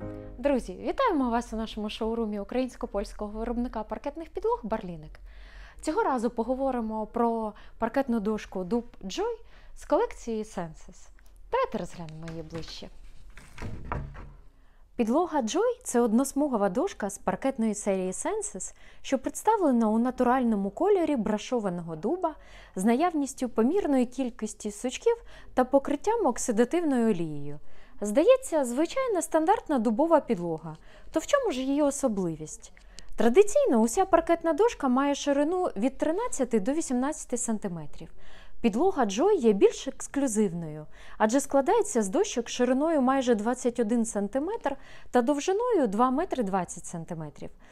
Друзі, вітаємо вас у нашому шоурумі українсько-польського виробника паркетних підлог Барлінек. Цього разу поговоримо про паркетну дошку Dub Joy з колекції Senses. Давайте розглянемо її ближче. Підлога Joy – це односмугова дошка з паркетної серії Senses, що представлена у натуральному кольорі брашованого дуба з наявністю помірної кількості сучків та покриттям оксидативною олією. Здається, звичайна стандартна дубова підлога. То в чому ж її особливість? Традиційно уся паркетна дошка має ширину від 13 до 18 см. Підлога Joy є більш ексклюзивною, адже складається з дощок шириною майже 21 см та довжиною 2 метри 20 см.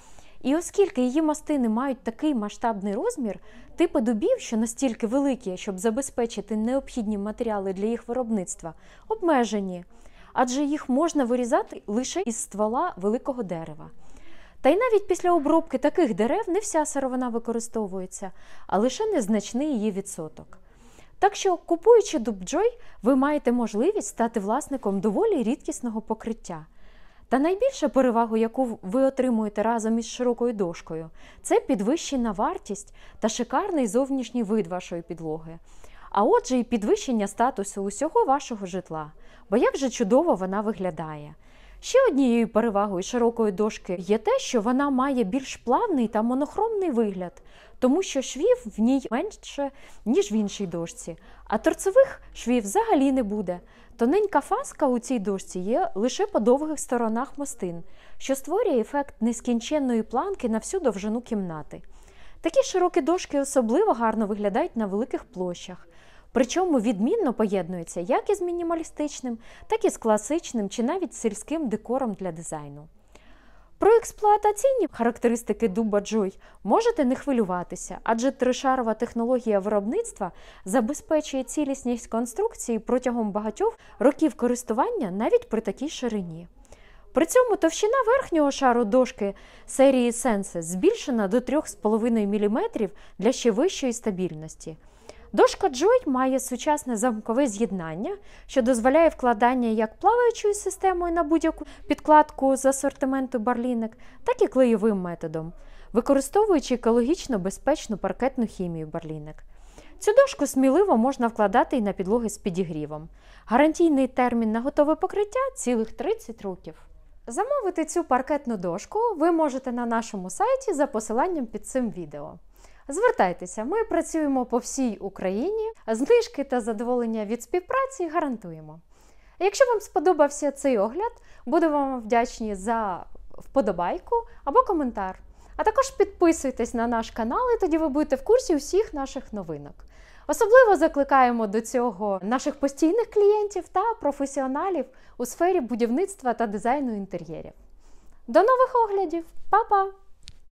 І оскільки її мастини мають такий масштабний розмір, типи дубів, що настільки великі, щоб забезпечити необхідні матеріали для їх виробництва, обмежені, адже їх можна вирізати лише із ствола великого дерева. Та й навіть після обробки таких дерев не вся сировина використовується, а лише незначний її відсоток. Так що, купуючи дуб Joy, ви маєте можливість стати власником доволі рідкісного покриття. Та найбільша перевага, яку ви отримуєте разом із широкою дошкою, це підвищена вартість та шикарний зовнішній вид вашої підлоги. А отже і підвищення статусу усього вашого житла, бо як же чудово вона виглядає. Ще однією перевагою широкої дошки є те, що вона має більш плавний та монохромний вигляд, тому що швів в ній менше, ніж в іншій дошці, а торцевих швів взагалі не буде. Тоненька фаска у цій дошці є лише по довгих сторонах мостин, що створює ефект нескінченної планки на всю довжину кімнати. Такі широкі дошки особливо гарно виглядають на великих площах, причому відмінно поєднуються як із мінімалістичним, так і з класичним чи навіть сільським декором для дизайну. Про експлуатаційні характеристики дуба Joy можете не хвилюватися, адже тришарова технологія виробництва забезпечує цілісність конструкції протягом багатьох років користування навіть при такій ширині. При цьому товщина верхнього шару дошки серії Senses збільшена до 3,5 мм для ще вищої стабільності. Дошка Joy має сучасне замкове з'єднання, що дозволяє вкладання як плаваючою системою на будь-яку підкладку з асортименту Барлінек, так і клеєвим методом, використовуючи екологічно безпечну паркетну хімію Барлінек. Цю дошку сміливо можна вкладати і на підлоги з підігрівом. Гарантійний термін на готове покриття – цілих 30 років. Замовити цю паркетну дошку ви можете на нашому сайті за посиланням під цим відео. Звертайтеся, ми працюємо по всій Україні, знижки та задоволення від співпраці гарантуємо. Якщо вам сподобався цей огляд, будемо вам вдячні за вподобайку або коментар. А також підписуйтесь на наш канал, і тоді ви будете в курсі усіх наших новинок. Особливо закликаємо до цього наших постійних клієнтів та професіоналів у сфері будівництва та дизайну інтер'єрів. До нових оглядів! Па-па!